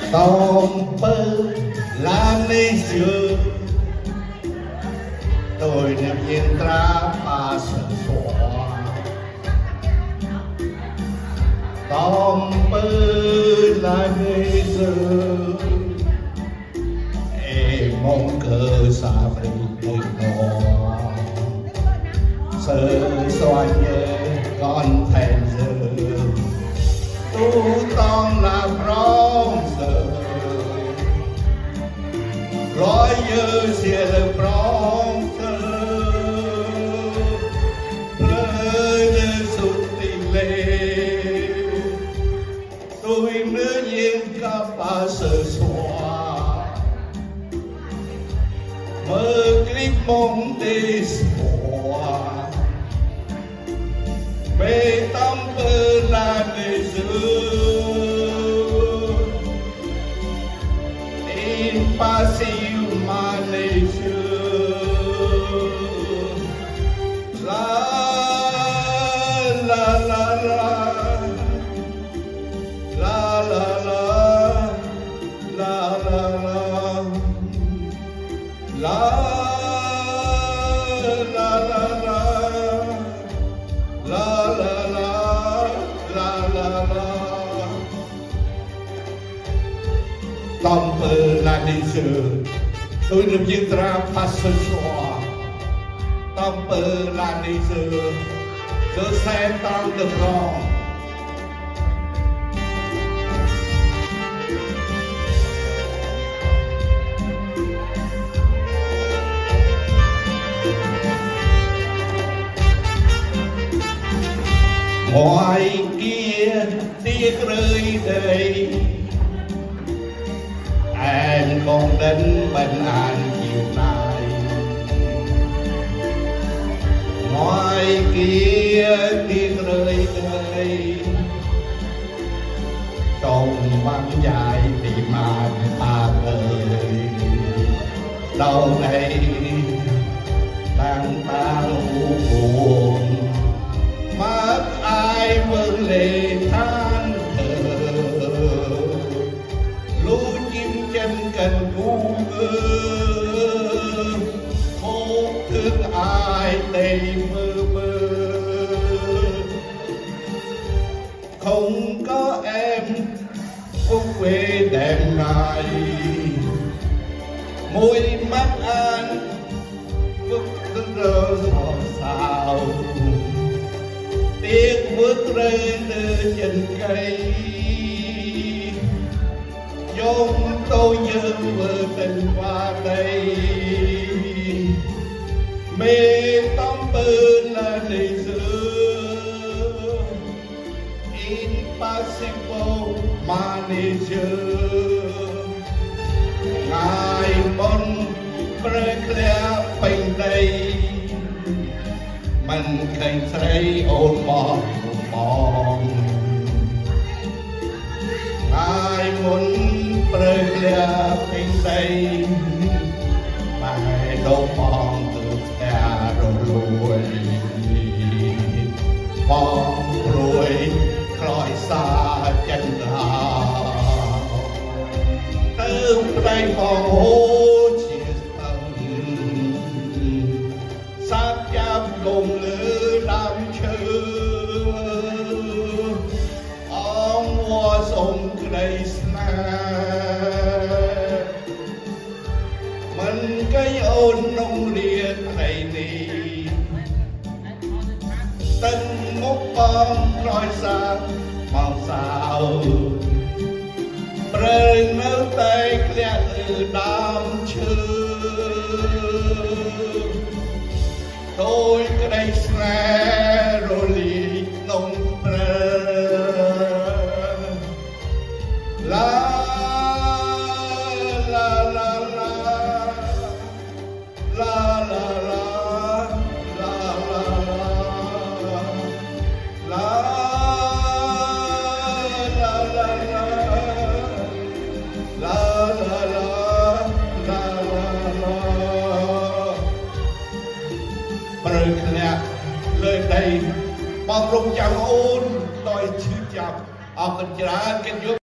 Tôm bơ làm nên xưa tôi niệm yên tra ba sợ xóa Tôm bơ làm nên xưa em mong cơ xa vây nơi nó sơ xoay nhé con thèm giờ tu tông là rong giờ rồi giờ sẽ là rong giờ lời lời sụt tình lệ tôi mới nhìn cả ba sợ xóa mơ clip mong đi xóa bê tâm bơ là để giữ impassive mà để giữ la la la la la la la la la la la la la la Tôm bơ là đi xưa tôi được diễn ra phát sơ xóa Tôm bơ là đi xưa giờ xem tao được rồi ngoài kia tiếc rơi đầy em còn đến bên anh chiều nay ngoài kia tiếc rơi đầy trong vắng dài tìm anh ta ơi đâu đây đang buồn mắt ai vương lệ than thở lũ chim chân cần cu ngơ khổ thương ai đầy mơ mơ không có em phút quê đẹp ngài môi mắt anh phút thức rơ sao tiếc bước rơi nơi chân cây dòng tôi như vừa tình qua đây mê tóm bơ là để giữ impossible manager ngài mong break lea bình đây mình khanh say ôn mòn mòn ai muốn break lea bình đây bài đâu mòn từ nhà rồi lùi mòn lùi khỏi xa chân đào từ đây mòn hô cùng lửa đam chơ ông hoa sông cây sna mình cái ôn nông liệt này đi tân mốc bom roi xa màu sao rơi nấu tay lẹ từ đam chơ tôi cái đây xe rồi lì nông la la la la la la la la la la lời đây bom rung chào ôn tôi chưa chào ở bên trái cái